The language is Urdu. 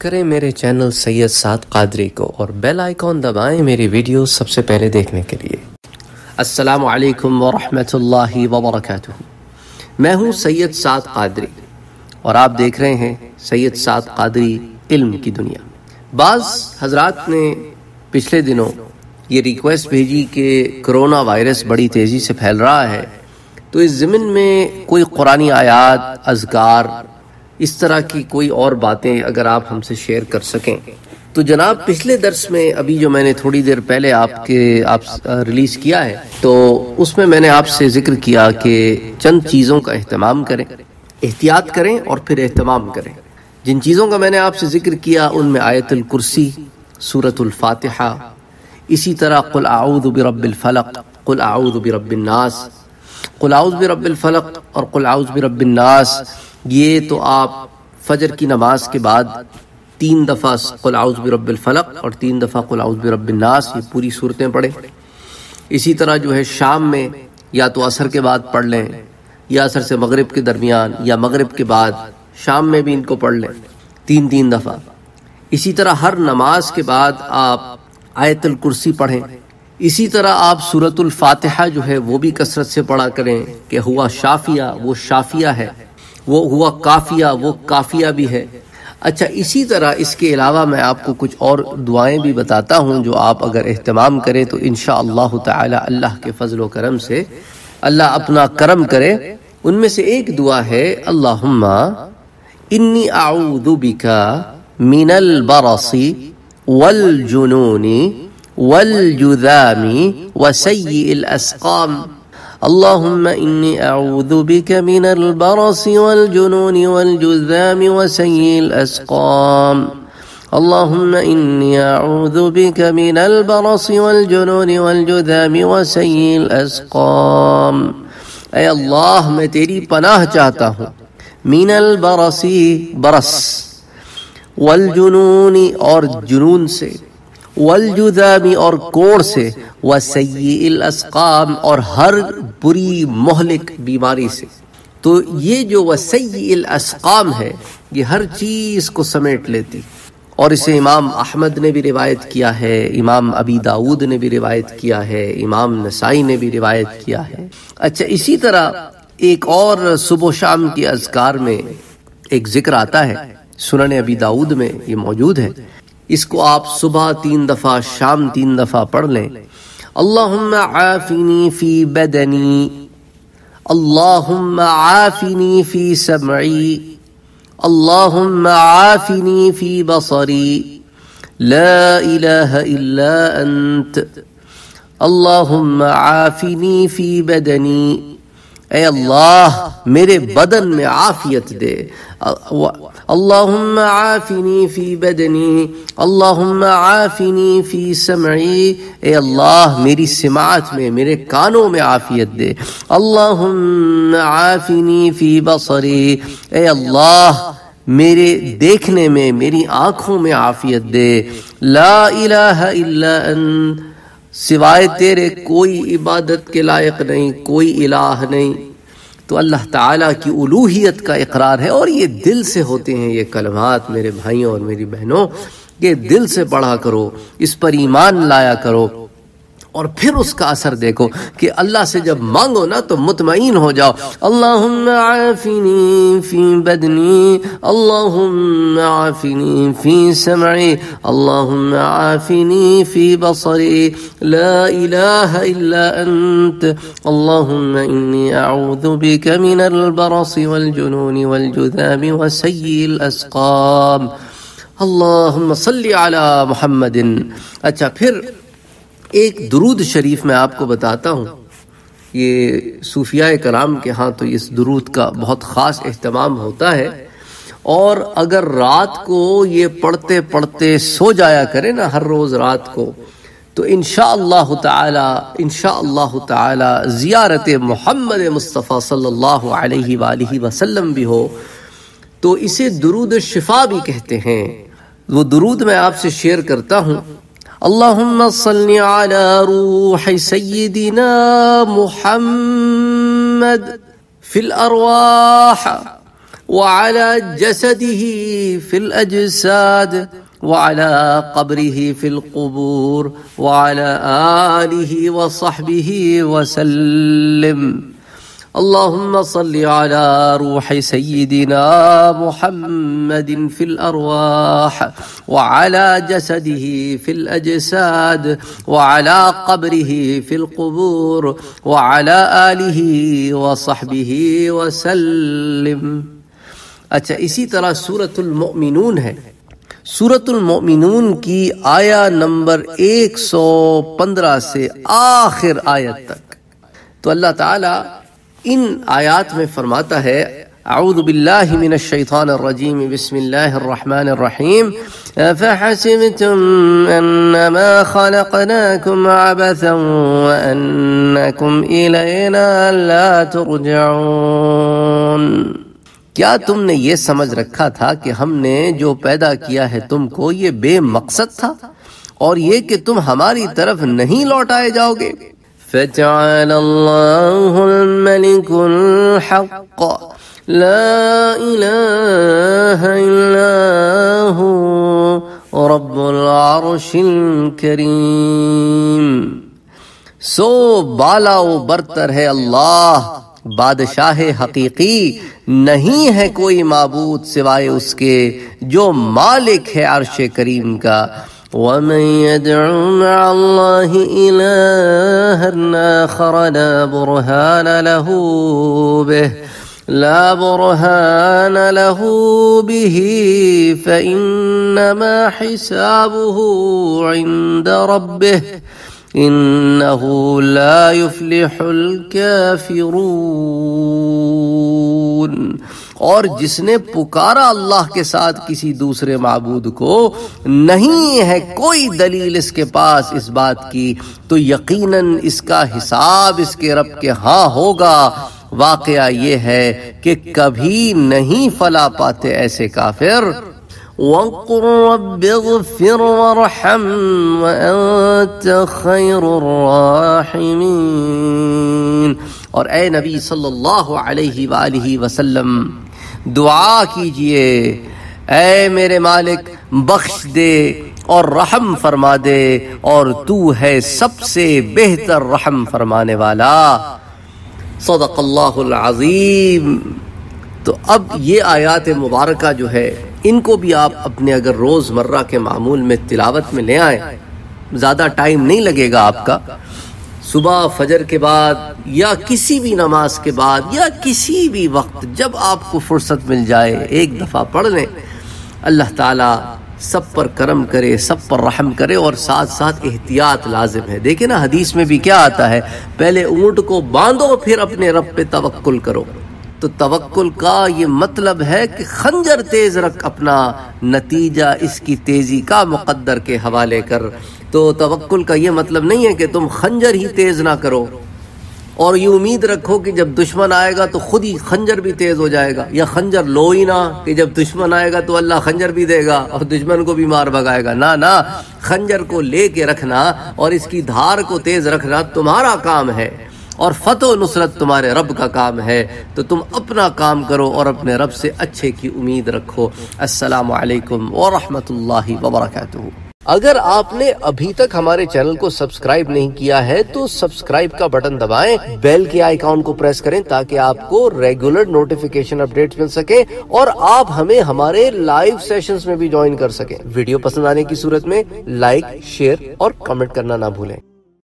کریں میرے چینل سید سعد قادری کو اور بیل آئیکن دبائیں میری ویڈیو سب سے پہلے دیکھنے کے لیے۔ السلام علیکم ورحمۃ اللہ وبرکاتہ۔ میں ہوں سید سعد قادری اور آپ دیکھ رہے ہیں سید سعد قادری علم کی دنیا۔ بعض حضرات نے پچھلے دنوں یہ ریکویسٹ بھیجی کہ کرونا وائرس بڑی تیزی سے پھیل رہا ہے، تو اس ضمن میں کوئی قرآنی آیات، اذکار، اس طرح کی کوئی اور باتیں اگر آپ ہم سے شیئر کر سکیں۔ تو جناب پچھلے درس میں ابھی جو میں نے تھوڑی دیر پہلے آپ ریلیز کیا ہے، تو اس میں نے آپ سے ذکر کیا کہ چند چیزوں کا اہتمام کریں، احتیاط کریں اور پھر اہتمام کریں۔ جن چیزوں کا میں نے آپ سے ذکر کیا ان میں آیت الکرسی، سورۃ الفاتحہ، اسی طرح قل اعوذ برب الفلق، قل اعوذ برب الناس، قل اعوذ برب الفلق اور قل اعوذ برب الناس، یہ تو آپ فجر کی نماز کے بعد 3 دفعہ قل اعوذ برب الفلق اور 3 دفعہ قل اعوذ برب الناس، یہ پوری صورتیں پڑھیں۔ اسی طرح جو ہے شام میں یا تو عصر کے بعد پڑھ لیں یا عصر سے مغرب کے درمیان یا مغرب کے بعد شام میں بھی ان کو پڑھ لیں 3 دفعہ۔ اسی طرح ہر نماز کے بعد آپ آیت الکرسی پڑھیں۔ اسی طرح آپ سورۃ الفاتحہ جو ہے وہ بھی کثرت سے پڑھا کریں کہ ہوا شافیہ وہ شافیہ ہے، وہ ہوا کافیہ وہ کافیہ بھی ہے۔ اچھا، اسی طرح اس کے علاوہ میں آپ کو کچھ اور دعائیں بھی بتاتا ہوں جو آپ اگر اہتمام کریں تو انشاءاللہ تعالی اللہ کے فضل و کرم سے اللہ اپنا کرم کرے۔ ان میں سے ایک دعا ہے اللہم انی اعوذ بک من البرص والجنون والجذام وسیء الاسقام۔ اللهم إني أعوذ بك من البرص والجنون والجذام وسيء الأسقام۔ اللهم إني أعوذ بك من البرص والجنون والجذام وسيء الأسقام۔ اے اللہ میں تیری پناہ چاہتا ہوں، من البرص برص، والجنون اور جنون سے، والجذام اور کوڑ سے، وسیء الاسقام اور ہر بری مہلک بیماری سے۔ تو یہ جو وسیء الاسقام ہے یہ ہر چیز کو سمیٹ لیتی، اور اسے امام احمد نے بھی روایت کیا ہے، امام ابی داؤد نے بھی روایت کیا ہے، امام نسائی نے بھی روایت کیا ہے۔ اچھا، اسی طرح ایک اور صبح و شام کی اذکار میں ایک ذکر آتا ہے، سنن ابی داؤد میں یہ موجود ہے، اس کو آپ صبح 3 دفعہ شام 3 دفعہ پڑھ لیں۔ اللہم عافنی فی بدنی، اللہم عافنی فی سمعی، اللہم عافنی فی بصری، لا الہ الا انت، اللہم عافنی فی بدنی۔ اے اللہ میرے بدن میں عافیت دے، اللہم عافنی فی بدنی، اللہم عافنی فی سمعی، اے اللہ میری سماعت میں، میرے کانوں میں عافیت دے، اللہم عافنی فی بصری، اے اللہ میرے دیکھنے میں، میری آنکھوں میں عافیت دے، لا الہ الا انت، سوائے تیرے کوئی عبادت کے لائق نہیں، کوئی الہ نہیں۔ تو اللہ تعالیٰ کی الوہیت کا اقرار ہے، اور یہ دل سے ہوتے ہیں یہ کلمات میرے بھائیوں اور میری بہنوں، یہ دل سے پڑھا کرو، اس پر ایمان لایا کرو، اور پھر اس کا اثر دیکھو کہ اللہ سے جب مانگو نا تو مطمئن ہو جاؤ۔ اللہم عافنی فی بدنی، اللہم عافنی فی سمعی، اللہم عافنی فی بصری، لا الہ الا انت، اللہم انی اعوذ بک من البرص والجنون والجذام وسیء الاسقام۔ اللہم صلی علی محمد۔ اچھا، پھر ایک درود شریف میں آپ کو بتاتا ہوں، یہ صوفیاء کرام کے ہاں تو اس درود کا بہت خاص اہتمام ہوتا ہے، اور اگر رات کو یہ پڑھتے پڑھتے سو جایا کرے نا ہر روز رات کو، تو انشاءاللہ تعالی زیارت محمد مصطفیٰ صلی اللہ علیہ وآلہ وسلم بھی ہو، تو اسے درود شفا بھی کہتے ہیں۔ وہ درود میں آپ سے شیئر کرتا ہوں۔ اللہم صلی علی روح سیدنا محمد فی الارواح وعلى جسده في الأجساد وعلى قبره في القبور وعلى آله وصحبه وسلم. اللهم صل على روح سيدنا محمد في الأرواح وعلى جسده في الأجساد وعلى قبره في القبور وعلى آله وصحبه وسلم. اچھا، اسی طرح سورۃ المؤمنون ہے. سورۃ المؤمنون کی آیہ نمبر 115 سے آخر آیت تک تو اللہ تعالی ان آیات میں فرماتا ہے: اعوذ باللہ من الشیطان الرجیم بسم اللہ الرحمن الرحیم فحسبتم انما خلقناکم عبثا وانکم الینا لا ترجعون. کیا تم نے یہ سمجھ رکھا تھا کہ ہم نے جو پیدا کیا ہے تم کو یہ بے مقصد تھا اور یہ کہ تم ہماری طرف نہیں لوٹائے جاؤ گے؟ فَتَعَالَى اللَّهُ الْمَلِكُ الْحَقُّ لَا إِلَٰهَ إِلَّا هُوَ رَبُّ الْعَرْشِ الْكَرِيمِ. سو بالا و برتر ہے اللہ، بادشاہ حقیقی، نہیں ہے کوئی معبود سوائے اس کے جو مالک ہے عرش کریم کا. وَمَن يَدْعُ مَعَ اللَّهِ إِلَٰهًا آخَرَ لَا بُرْهَانَ لَهُ بِهِ فَإِنَّمَا حِسَابُهُ عِندَ رَبِّهِ إِنَّهُ لَا يُفْلِحُ الْكَافِرُونَ. اور جس نے پکارا اللہ کے ساتھ کسی دوسرے معبود کو، نہیں ہے کوئی دلیل اس کے پاس اس بات کی، تو یقیناً اس کا حساب اس کے رب کے ہاں ہوگا. واقعہ یہ ہے کہ کبھی نہیں فلاح پاتے ایسے کافر. وَقُلْ رَبِّ اغْفِرْ وَارْحَمْ وَأَنْتَ خَيْرُ الرَّاحِمِينَ. اور اے نبی صلی اللہ علیہ وآلہ وسلم دعا کیجئے: اے میرے مالک بخش دے اور رحم فرما دے، اور تو ہے سب سے بہتر رحم فرمانے والا. صدق اللہ العظیم. تو اب یہ آیات مبارکہ جو ہے ان کو بھی آپ اپنے اگر روز مرہ کے معمول میں تلاوت میں لے آئیں، زیادہ ٹائم نہیں لگے گا آپ کا. صبح فجر کے بعد یا کسی بھی نماز کے بعد یا کسی بھی وقت جب آپ کو فرصت مل جائے ایک دفعہ پڑھ لیں. اللہ تعالیٰ سب پر کرم کرے، سب پر رحم کرے، اور ساتھ ساتھ احتیاط لازم ہے. دیکھیں نا حدیث میں بھی کیا آتا ہے، پہلے اونٹ کو باندھو پھر اپنے رب پہ توکل کرو. تو توکل کا یہ مطلب ہے کہ خنجر تیز رکھ، اپنا نتیجہ اس کی تیزی کا مقدر کے حوالے کر. تو توکل کا یہ مطلب نہیں ہے کہ تم خنجر ہی تیز نہ کرو اور یہ امید رکھو کہ جب دشمن آئے گا تو خود ہی خنجر بھی تیز ہو جائے گا، یا خنجر لو ہی نہ کہ جب دشمن آئے گا تو اللہ خنجر بھی دے گا اور دشمن کو بھی مار بھگائے گا. نہ، خنجر کو لے کے رکھنا اور اس کی دھار کو تیز رکھنا تمہارا کام ہے، اور فتح و نصرت تمہارے رب کا کام ہے. تو تم اپنا کام کرو اور اپنے رب سے اچھے کی امید رکھو. السلام علیکم ورحمۃ اللہ وبرکاتہ. اگر آپ نے ابھی تک ہمارے چینل کو سبسکرائب نہیں کیا ہے تو سبسکرائب کا بٹن دبائیں، بیل کے آئیکن کو پریس کریں تاکہ آپ کو ریگولر نوٹیفیکیشن اپڈیٹس مل سکے اور آپ ہمیں ہمارے لائیو سیشنز میں بھی جوائن کر سکیں. ویڈیو پسند آنے کی صورت میں لائک، شیئر اور کمنٹ کرنا نہ بھولیں.